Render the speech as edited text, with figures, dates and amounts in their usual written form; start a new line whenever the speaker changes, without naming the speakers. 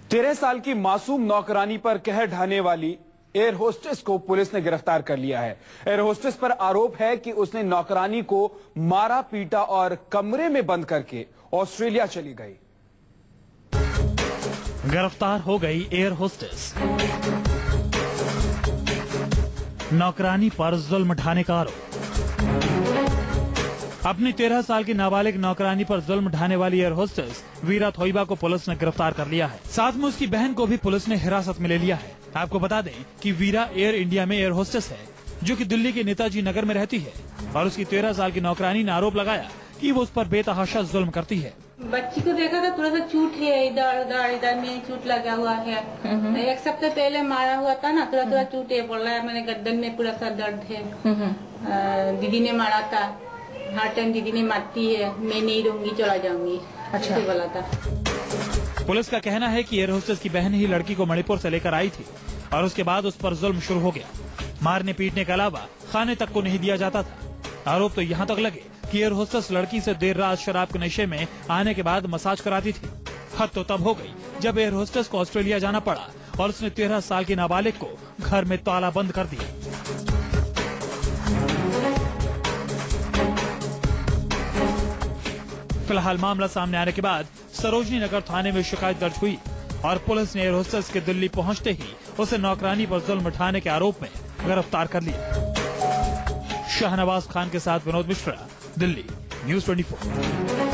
13 साल की मासूम नौकरानी पर कहर ढाने वाली एयर होस्टेस को पुलिस ने गिरफ्तार कर लिया है। एयर होस्टेस पर आरोप है कि उसने नौकरानी को मारा, पीटा और कमरे में बंद करके ऑस्ट्रेलिया चली गई।
गिरफ्तार हो गई एयर होस्टेस। नौकरानी पर जुल्म ढाने का आरोप। अपनी 13 साल की नाबालिग नौकरानी पर जुल्म ढाने वाली एयर होस्टेस वीरा थोइबा को पुलिस ने गिरफ्तार कर लिया है। साथ में उसकी बहन को भी पुलिस ने हिरासत में ले लिया है। आपको बता दें कि वीरा एयर इंडिया में एयर होस्टेस है, जो कि दिल्ली के नेताजी नगर में रहती है, और उसकी 13 साल की नौकरानी ने आरोप लगाया कि वो उस पर बेतहाशा जुल्म करती है।
बच्ची को देखा था, थोड़ा सा चोट है, इधर में चोट लगा हुआ है। एक सप्ताह पहले मारा हुआ था ना, थोड़ा चोट है, बोल रहा है मैंने गर्दन में पूरा सा दर्द है। दीदी ने मारा था, हर टाइम दीदी ने मारती है, मैं नहीं रहूंगी, चला जाऊंगी। अच्छा बोला था।
पुलिस का कहना है कि एयर होस्टेस की बहन ही लड़की को मणिपुर से लेकर आई थी और उसके बाद उस पर जुल्म शुरू हो गया। मारने पीटने के अलावा खाने तक को नहीं दिया जाता था। आरोप तो यहाँ तक लगे कि एयर होस्टेस लड़की से देर रात शराब के नशे में आने के बाद मसाज कराती थी। हद तो तब हो गई जब एयर होस्टेस को ऑस्ट्रेलिया जाना पड़ा और उसने 13 साल की नाबालिग को घर में ताला बंद कर दिया। फिलहाल मामला सामने आने के बाद सरोजनी नगर थाने में शिकायत दर्ज हुई और पुलिस ने एयर होस्टेस के दिल्ली पहुंचते ही उसे नौकरानी पर जुल्म उठाने के आरोप में गिरफ्तार कर लिया। शाहनवाज खान के साथ विनोद मिश्रा, दिल्ली, न्यूज़ 24।